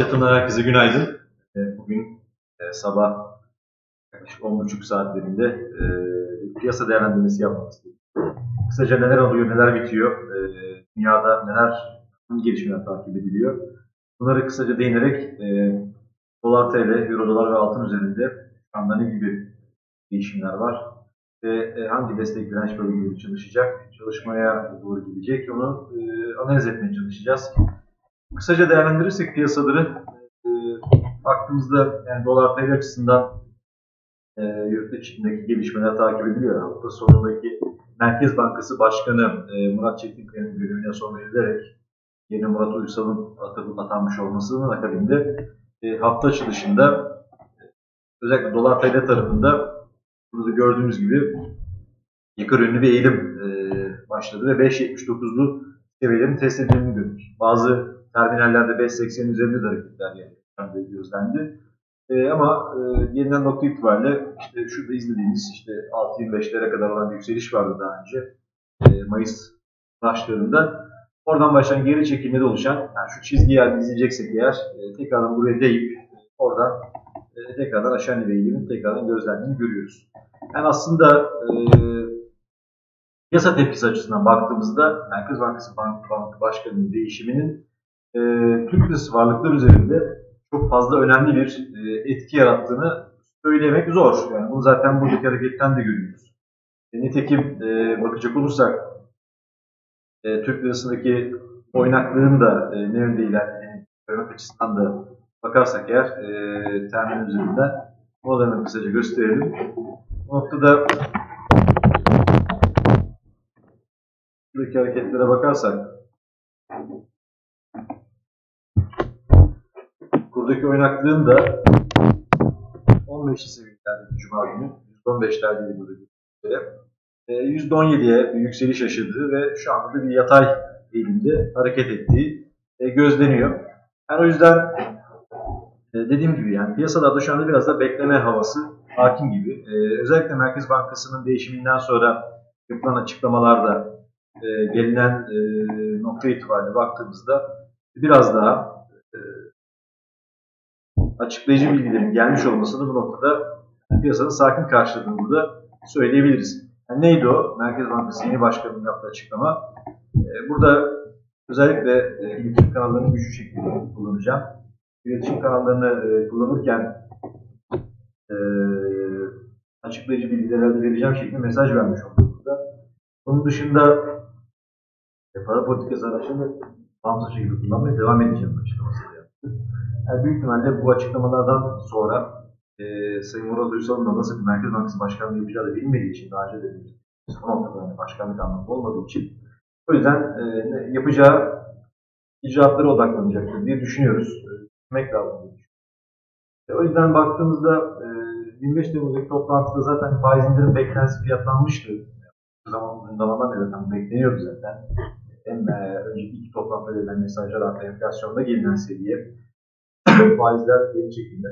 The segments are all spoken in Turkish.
Chat'ından herkese günaydın. Bugün sabah yaklaşık 10.30 saatlerinde piyasa değerlendirmesi yapmak istedim. Kısaca neler oluyor, neler bitiyor, dünyada hangi gelişmeler takip ediliyor. Bunları kısaca değinerek dolar TL, euro dolar ve altın üzerinde şu anda ne gibi değişimler var ve hangi destek direnç bölgeleri çalışmaya doğru gidecek, onu analiz etmeye çalışacağız. Kısaca değerlendirirsek piyasaları, baktığımızda yani dolar TL açısından yurt içindeki gelişmeler takip ediliyor. Hafta sonundaki Merkez Bankası Başkanı Murat Çetinkaya'nın görevine son verilerek yeni Murat Uysal'ın atanmış olmasının akabinde hafta açılışında özellikle dolar TL tarafında burada gördüğümüz gibi yukarı yönlü bir eğilim başladı ve 5.79'lu seviyelerin test edildiğini gördük. Bazı terminallerde 5.80'in üzerinde de hareketler gözlendi. Ama yeniden nokta itibariyle işte şurada izlediğimiz işte 6.25'lere kadar olan bir yükseliş vardı daha önce Mayıs başlarında. Oradan başlayan geri çekilmede oluşan, yani şu çizgiyi eğer izleyeceksek eğer tekrardan buraya değip oradan tekrardan aşağı yönlü eğilimin tekrardan gözlendiğini görüyoruz. Yani aslında piyasa tepkisi açısından baktığımızda Merkez Bankası Başkanı'nın değişiminin Türk lirası varlıklar üzerinde çok fazla önemli bir etki yarattığını söylemek zor. Yani bunu zaten buradaki hareketten de görüyoruz. Nitekim bakacak olursak Türk lirasındaki oynaklığın da ne yönde ilerlediğini görmek açısından da bakarsak eğer termin üzerinden oralarını kısaca gösterelim. Bu noktada buradaki hareketlere bakarsak buradaki oynaklığın da 15 seviyelerdeki Cuma günü, %15'lerdeydi buradaki üzere. %17'ye bir yükseliş yaşadığı ve şu anda da bir yatay eğilimde hareket ettiği gözleniyor. Yani o yüzden dediğim gibi yani piyasalarda şu anda biraz da bekleme havası hakim gibi. Özellikle Merkez Bankası'nın değişiminden sonra yapılan açıklamalarda gelinen nokta itibariyle baktığımızda biraz daha açıklayıcı bilgilerin gelmiş olmasını bu noktada piyasanın sakin karşıladığını da söyleyebiliriz. Yani neydi o? Merkez Bankası yeni başkanının yaptığı açıklama. Burada özellikle iletişim kanallarını güçlü şekilde kullanacağım. İletişim kanallarını kullanırken açıklayıcı bilgiler vereceğim şeklinde mesaj vermiş olduk burada. Bunun dışında para politikası araçlarını bağımsız şekilde kullanmaya devam edeceğim açıklamasını yaptı. Yani büyük ihtimalle bu açıklamalardan sonra Sayın Murat Uysal'ın da nasıl bir Merkez Bankası Başkanlığı yapacağı da bilmediği için daha önce de bu noktada yani başkanlık anlamında olmadığı için o yüzden yapacağı icraatlara odaklanacaktır diye düşünüyoruz. Düşünmek lazım. O yüzden baktığımızda 25 Temmuz'daki toplantıda zaten faiz indirim beklentisi fiyatlanmıştı. Uzun zamandan beri zaten bekleniyordu zaten. Hem önceki iki toplantıda verilen mesajlar artı enflasyonda gelinen seviye faizler geri çekildi.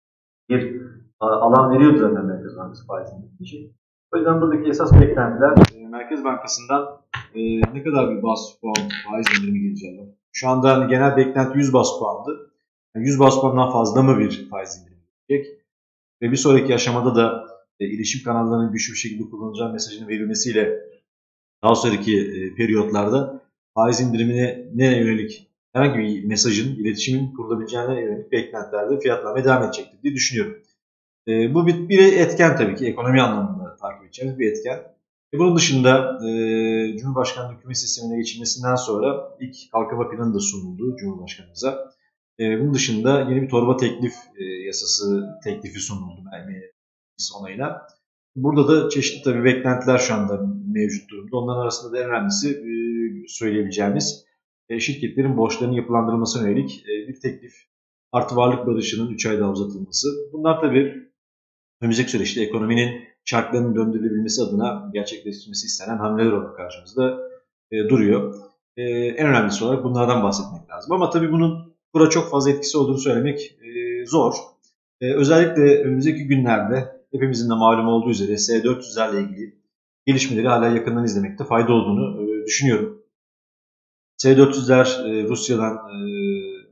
Bir alan veriyordu zaten Merkez Bankası faiz indirimi için. O yüzden buradaki esas beklentiler Merkez Bankası'ndan ne kadar bir bas puan faiz indirimi geleceği. Şu anda hani genel beklenti 100 bas puandı. Yani 100 bas puandan fazla mı bir faiz indirimi gelecek? Ve bir sonraki aşamada da iletişim kanallarının güçlü bir şekilde kullanılacağı mesajının verilmesiyle daha sonraki periyotlarda faiz indirimine yönelik herhangi bir mesajın, iletişimin kurulabileceğine yönelik beklentilerde fiyatlamaya devam edecektir diye düşünüyorum. Bu bir etken tabii ki ekonomi anlamında takip edeceğimiz bir etken. Bunun dışında Cumhurbaşkanlığı hükümet sistemine geçilmesinden sonra ilk kalkınma planı da sunuldu Cumhurbaşkanımıza. Bunun dışında yeni bir torba teklif yasası teklifi sunuldu meclis onayına. Burada da çeşitli tabii beklentiler şu anda mevcut durumda. Onların arasında da en önemlisi söyleyebileceğimiz şirketlerin borçlarının yapılandırılmasına yönelik bir teklif. Artı varlık barışının 3 ay daha uzatılması. Bunlar tabii önümüzdeki süreçte ekonominin çarklarının döndürülebilmesi adına gerçekleştirilmesi istenen hamleler olarak karşımızda duruyor. En önemlisi olarak bunlardan bahsetmek lazım. Ama tabii bunun burada çok fazla etkisi olduğunu söylemek zor. Özellikle önümüzdeki günlerde hepimizin de malum olduğu üzere S-400'lerle ilgili gelişmeleri hala yakından izlemekte fayda olduğunu düşünüyorum. S-400'ler Rusya'dan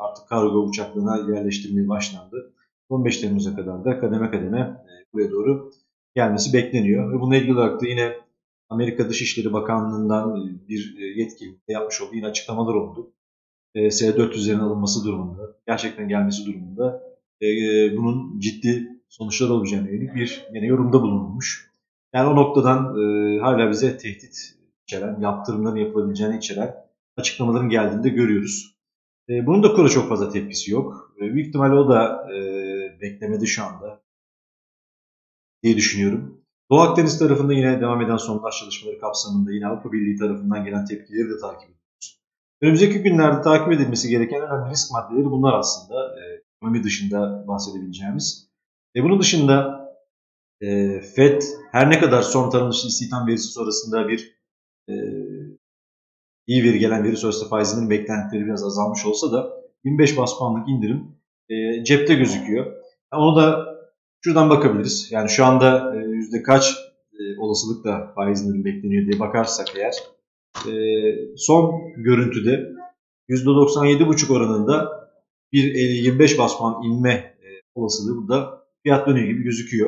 artık kargo uçaklarına yerleştirmeye başlandı. 15 Temmuz'a kadar da kademe kademe buraya doğru gelmesi bekleniyor. Ve bununla ilgili olarak da yine Amerika Dışişleri Bakanlığı'ndan bir yetkili yapmış olduğu yine açıklamalar oldu. S-400'lerin alınması durumunda, gerçekten gelmesi durumunda bunun ciddi sonuçlar olacağına yönelik bir yine yorumda bulunulmuş. Yani o noktadan hala bize tehdit içeren, yaptırımların yapılabileceğini içeren açıklamaların geldiğini de görüyoruz. Bunun da kura çok fazla tepkisi yok. Büyük ihtimalle o da beklemedi şu anda diye düşünüyorum. Doğu Akdeniz tarafında yine devam eden sondaj çalışmaları kapsamında yine Avrupa Birliği tarafından gelen tepkileri de takip ediyoruz. Önümüzdeki günlerde takip edilmesi gereken önemli risk maddeleri bunlar aslında. Ekonomi dışında bahsedebileceğimiz. Bunun dışında FED her ne kadar son tanınmış istihdam verisi sonrasında bir iyi veri gelen veri sonrasında faizinin beklentileri biraz azalmış olsa da 25 bas puanlık indirim cepte gözüküyor. Onu da şuradan bakabiliriz. Yani şu anda yüzde kaç olasılıkla faiz indirimi bekleniyor diye bakarsak eğer son görüntüde %97,5 oranında bir 25 bas puan inme olasılığı burada fiyatlanıyor gibi gözüküyor.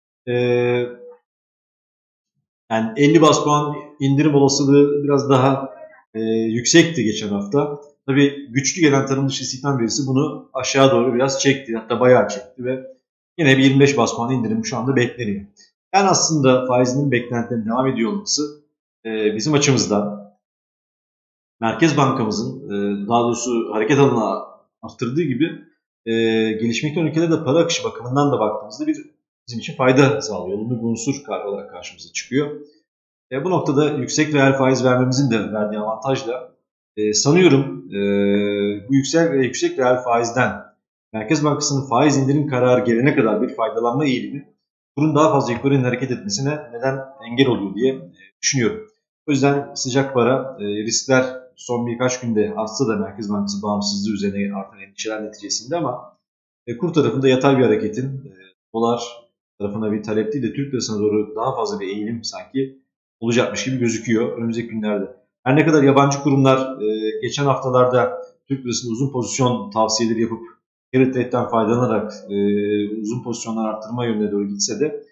Yani 50 bas puan indirim olasılığı biraz daha yüksekti geçen hafta. Tabii güçlü gelen tarım dışı istihdam verisi bunu aşağı doğru biraz çekti. Hatta bayağı çekti ve yine bir 25 bas puan indirim şu anda bekleniyor. Yani aslında faizinin beklentilerinin devam ediyor olması bizim açımızdan Merkez Bankamızın daha doğrusu hareket alanını arttırdığı gibi gelişmekte olan ülkelerde para akışı bakımından da baktığımızda bizim için fayda sağlıyor. Olumlu bir unsur olarak karşımıza çıkıyor. Bu noktada yüksek reel faiz vermemizin de verdiği avantajla sanıyorum bu yüksek reel faizden Merkez Bankası'nın faiz indirim kararı gelene kadar bir faydalanma eğilimi kurun daha fazla yukarı hareket etmesine neden engel oluyor diye düşünüyorum. O yüzden sıcak para riskler son birkaç günde artsa da Merkez Bankası bağımsızlığı üzerine artan endişeler neticesinde ama kur tarafında yatay bir hareketin dolar tarafına bir talep değil de Türk lirasına doğru daha fazla bir eğilim sanki olacakmış gibi gözüküyor önümüzdeki günlerde. Her ne kadar yabancı kurumlar geçen haftalarda Türk lirasında uzun pozisyon tavsiyeleri yapıp carry trade'den faydalanarak uzun pozisyonlar arttırma yönüne doğru gitse de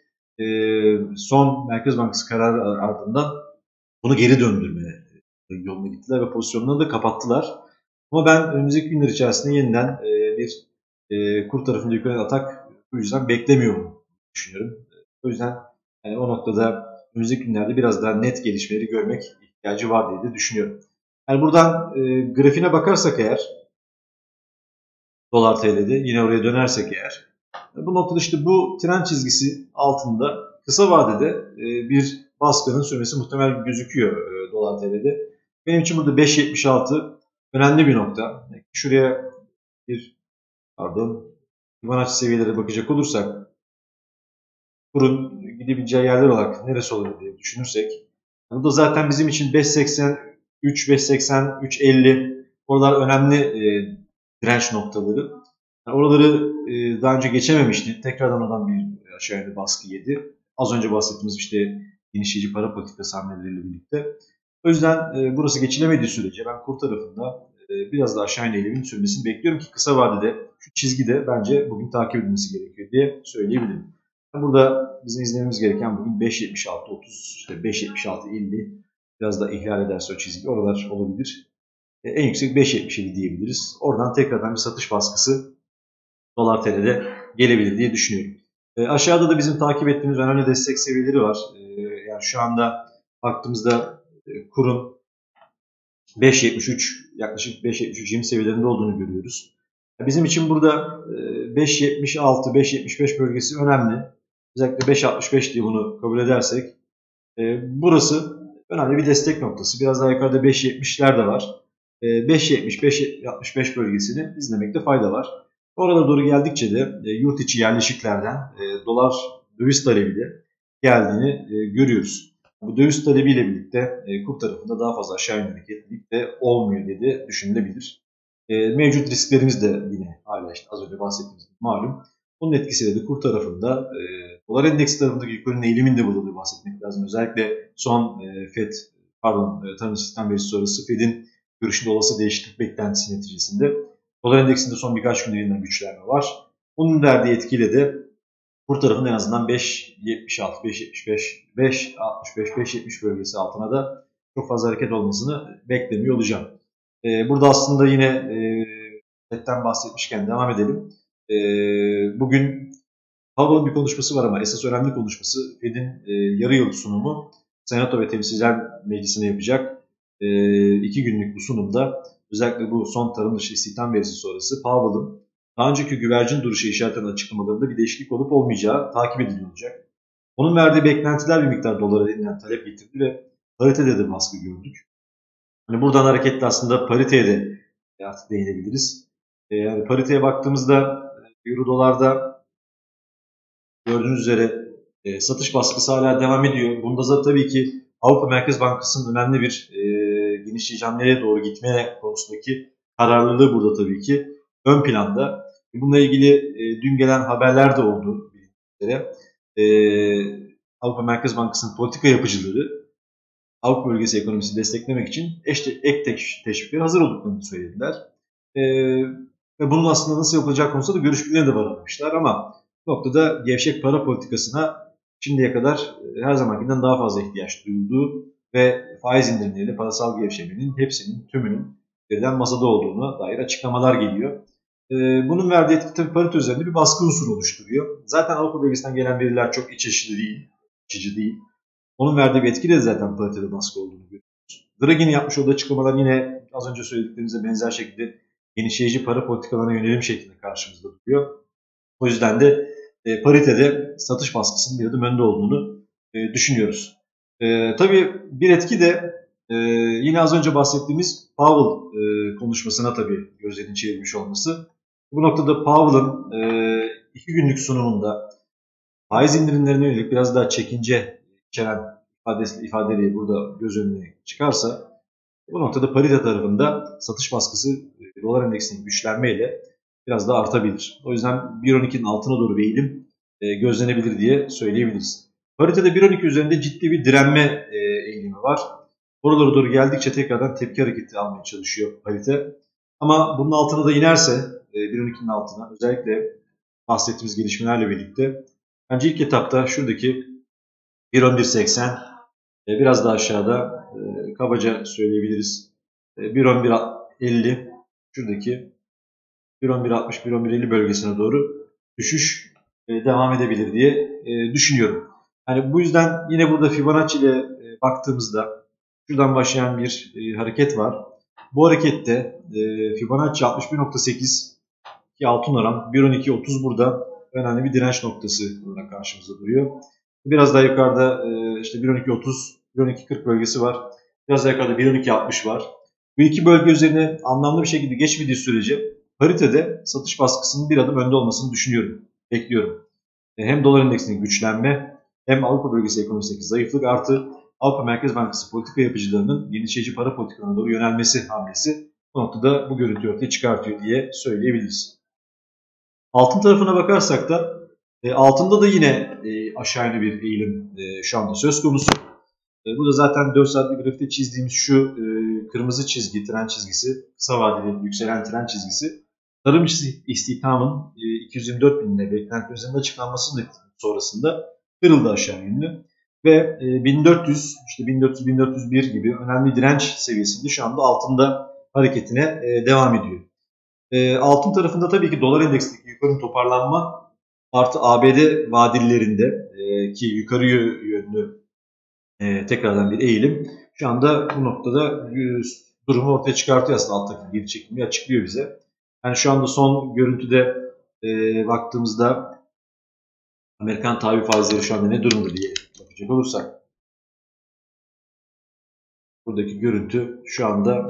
son Merkez Bankası kararı ardından bunu geri döndürme yoluna gittiler ve pozisyonlarını da kapattılar. Ama ben önümüzdeki günler içerisinde yeniden bir kur tarafında yukarı atak bu yüzden beklemiyorum düşünüyorum. O yüzden yani o noktada önümüzdeki günlerde biraz daha net gelişmeleri görmek ihtiyacı var diye de düşünüyorum. Yani buradan grafiğine bakarsak eğer dolar TL'de yine oraya dönersek eğer bu noktada işte bu trend çizgisi altında kısa vadede bir baskının sürmesi muhtemel gözüküyor dolar TL'de. Benim için burada 5.76 önemli bir nokta. Şuraya bir Fibonacci seviyelere bakacak olursak kurun gidebileceği yerler olarak neresi olur diye düşünürsek bu da zaten bizim için 5.83, 5.83.50 oralar önemli direnç noktaları. Yani oraları daha önce geçememişti. Tekrardan oradan bir aşağı yönlü baskı yedi. Az önce bahsettiğimiz işte genişleyici para politikası hamleleriyle birlikte. O yüzden burası geçilemediği sürece ben kur tarafında biraz daha aşağı yönlü eğilimin sürmesini bekliyorum ki kısa vadede şu çizgide bence bugün takip edilmesi gerekiyor diye söyleyebilirim. Burada bizim izlememiz gereken bugün 5.76.30, işte 5.76.50 biraz da ihlal ederse o çizgi oralar olabilir. En yüksek 5.77 diyebiliriz. Oradan tekrardan bir satış baskısı dolar TL'de gelebilir diye düşünüyorum. Aşağıda da bizim takip ettiğimiz önemli destek seviyeleri var. Yani şu anda baktığımızda kurun 5.73 yaklaşık 5.73-20 seviyelerinde olduğunu görüyoruz. Bizim için burada 5.76-5.75 bölgesi önemli. Özellikle 5.65 diye bunu kabul edersek burası önemli bir destek noktası. Biraz daha yukarıda 5.70'ler de var. 5.70-5.65 bölgesini izlemekte fayda var. Oralara doğru geldikçe de yurt içi yerleşiklerden dolar döviz talebiyle geldiğini görüyoruz. Bu döviz talebiyle birlikte kur tarafında daha fazla aşağı yönlü hareketlilik de olmuyor diye de düşünülebilir. Mevcut risklerimiz de yine hala işte az önce bahsettiğimiz malum. Bunun etkisiyle de kur tarafında dolar endeksi tarafındaki yukarı eğilimin de burada bahsetmek lazım. Özellikle son tarım sistem verisi sonrası Fed'in görüşünde olası değişiklik beklentisi neticesinde Dolar endeksinde son birkaç günde yeniden güçlenme var. Bunun verdiği etkiyle de kur tarafının en azından 5.76, 5.75, 5.65, 5.70 bölgesi altına da çok fazla hareket olmasını beklemiyor olacağım. Burada aslında yine FED'den bahsetmişken devam edelim. Bugün Powell'ın bir konuşması var ama esas önemli konuşması FED'in yarı yıl sunumu Senato ve Temsilciler Meclisi'ne yapacak. 2 günlük bu sunumda özellikle bu son tarım dışı istihdam verisi sonrası Powell'ın daha önceki güvercin duruşu işareten açıklamalarında bir değişiklik olup olmayacağı takip ediliyor olacak. Onun verdiği beklentiler bir miktar dolara yeniden talep getirdi ve paritede de baskı gördük. Hani buradan hareketle aslında pariteye de artık değinebiliriz. Yani pariteye baktığımızda Euro dolarda gördüğünüz üzere satış baskısı hala devam ediyor. Bunda da tabii ki Avrupa Merkez Bankası'nın önemli bir genişleyici hamleye doğru gitmeye konusundaki kararlılığı burada tabii ki ön planda. Bununla ilgili dün gelen haberler de oldu. Avrupa Merkez Bankası'nın politika yapıcıları Avrupa bölgesi ekonomisini desteklemek için ek teşvikleri hazır olduklarını söylediler. Ve bunun aslında nasıl yapılacağı konusunda da görüşmelerine de varılmışlar ama bu noktada gevşek para politikasına şimdiye kadar her zamankinden daha fazla ihtiyaç duyulduğu ve faiz indirimleriyle parasal gevşemenin hepsinin tümünün birden masada olduğuna dair açıklamalar geliyor. Bunun verdiği etki tabii parite üzerinde bir baskı unsuru oluşturuyor. Zaten Avrupa bölgesinden gelen veriler çok iç açıcı değil. Onun verdiği bir etkiyle de zaten paritede baskı olduğunu görüyoruz. Draghi'nin yapmış olduğu açıklamalar yine az önce söylediklerimize benzer şekilde genişleyici para politikalarına yönelim şeklinde karşımızda duruyor. O yüzden de paritede satış baskısının bir adım önde olduğunu düşünüyoruz. Tabii bir etki de yine az önce bahsettiğimiz Powell konuşmasına tabii gözlerini çevirmiş olması. Bu noktada Powell'ın 2 günlük sunumunda faiz indirimlerine yönelik biraz daha çekince içeren ifadeleri burada göz önüne çıkarsa bu noktada parite tarafında satış baskısı dolar endeksinin güçlenmeyle biraz daha artabilir. O yüzden 1.12'nin altına doğru bir eğilim gözlenebilir diye söyleyebiliriz. Paritede 1.12 üzerinde ciddi bir direnme eğilimi var. Oralara doğru geldikçe tekrardan tepki hareketi almaya çalışıyor parite. Ama bunun altına da inerse 1.12'nin altına özellikle bahsettiğimiz gelişmelerle birlikte bence ilk etapta şuradaki 1.11.80 biraz daha aşağıda kabaca söyleyebiliriz. 1.11.50 şuradaki 1.11.60 1.11.50 bölgesine doğru düşüş devam edebilir diye düşünüyorum. Yani bu yüzden yine burada Fibonacci ile baktığımızda şuradan başlayan bir hareket var. Bu harekette Fibonacci 61.8 ki altın oran 1.12.30 burada önemli bir direnç noktası olarak karşımıza duruyor. Biraz daha yukarıda işte 1.12.30, 1.12.40 bölgesi var. Biraz daha yukarıda 1.12.60 var. Bu iki bölge üzerine anlamlı bir şekilde geçmediği sürece paritede satış baskısının bir adım önde olmasını düşünüyorum, bekliyorum. Hem dolar endeksindeki güçlenme hem Avrupa bölgesi ekonomisindeki zayıflık artı Avrupa Merkez Bankası politika yapıcılarının genişleyici para politikalarına doğru yönelmesi hamlesi bu noktada bu görüntüyü ortaya çıkartıyor diye söyleyebiliriz. Altın tarafına bakarsak da altında da yine aşağı yönlü bir eğilim şu anda söz konusu. Bu da zaten 4 saatlik grafikte çizdiğimiz şu kırmızı çizgi, tren çizgisi, kısa vadeli yükselen tren çizgisi. Tarım istihdamın 224 binine beklenti üzerinde açıklanması sonrasında kırıldı aşağı yönlü. Ve 1400, işte 1400-1401 gibi önemli direnç seviyesinde şu anda altında hareketine devam ediyor. Altın tarafında tabii ki dolar endeksindeki yukarı toparlanma artı ABD vadillerinde ki yukarı yönlü tekrardan bir eğilim şu anda bu noktada durumu ortaya çıkartıyor aslında alttaki geri çekimi açıklıyor bize. Yani şu anda son görüntüde baktığımızda Amerikan tahvil faizleri şu anda ne durumda diye bakacak olursak buradaki görüntü şu anda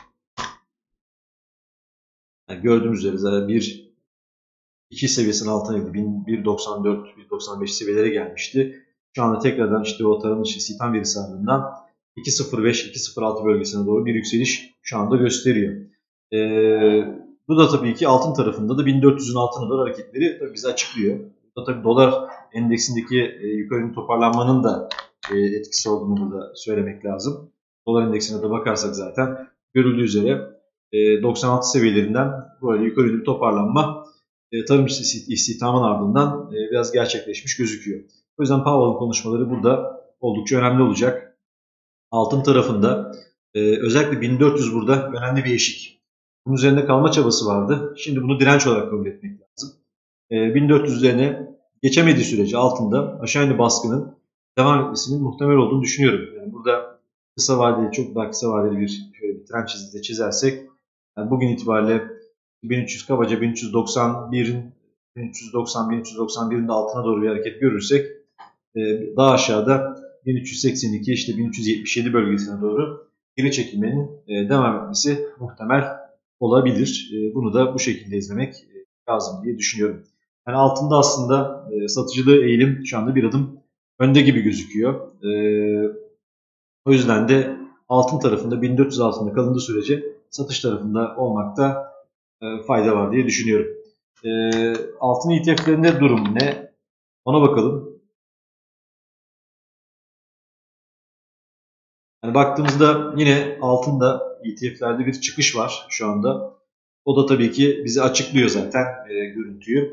yani gördüğümüz üzere 1.2 seviyesinin altına indi. 1.94-1.95 seviyelere gelmişti. Şu anda tekrardan işte o tarım dışı istihdam verisi ardından 2.05-2.06 bölgesine doğru bir yükseliş şu anda gösteriyor. Bu da tabii ki altın tarafında da 1400'ün altına doğru hareketleri tabii bize açıklıyor. Bu da tabii dolar endeksindeki yukarı toparlanmanın da etkisi olduğunu burada söylemek lazım. Dolar endeksine de bakarsak zaten görüldüğü üzere 96 seviyelerinden böyle yukarı bir toparlanma tarım istihdamın ardından biraz gerçekleşmiş gözüküyor. O yüzden Powell'ın konuşmaları burada oldukça önemli olacak. Altın tarafında özellikle 1400 burada önemli bir eşik. Bunun üzerinde kalma çabası vardı. Şimdi bunu direnç olarak kabul etmek lazım. 1400 üzerine geçemediği sürece altında aşağı yönlü baskının devam etmesinin muhtemel olduğunu düşünüyorum. Yani burada kısa vadeli, çok daha kısa vadeli bir trend çizgide çizersek, yani bugün itibariyle 1300 kabaca 1391'in 1391'in de altına doğru bir hareket görürsek, daha aşağıda 1382 işte 1377 bölgesine doğru geri çekilmenin devam etmesi muhtemel olabilir. Bunu da bu şekilde izlemek lazım diye düşünüyorum. Yani altında aslında satıcılığı eğilim şu anda bir adım önde gibi gözüküyor. O yüzden de altın tarafında 1400 altında kalındığı sürece satış tarafında olmakta fayda var diye düşünüyorum. Altın ETF'lerinde durum ne? Ona bakalım. Yani baktığımızda yine altında ETF'lerde bir çıkış var şu anda. O da tabii ki bizi açıklıyor zaten görüntüyü.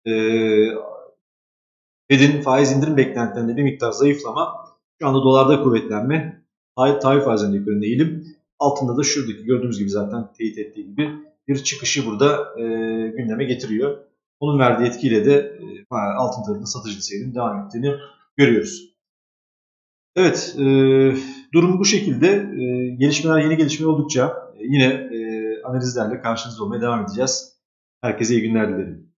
Fed'in faiz indirim beklentilerinde bir miktar zayıflama, şu anda dolarda kuvvetlenme, tahvil faizlerinde yukarı eğilim, altında da şuradaki gördüğümüz gibi zaten teyit ettiği gibi bir çıkışı burada gündeme getiriyor. Onun verdiği etkiyle de altın tarafında satıcı seyrin devam ettiğini görüyoruz. Evet, durum bu şekilde. Yeni gelişmeler oldukça yine analizlerle karşınızda olmaya devam edeceğiz. Herkese iyi günler dilerim.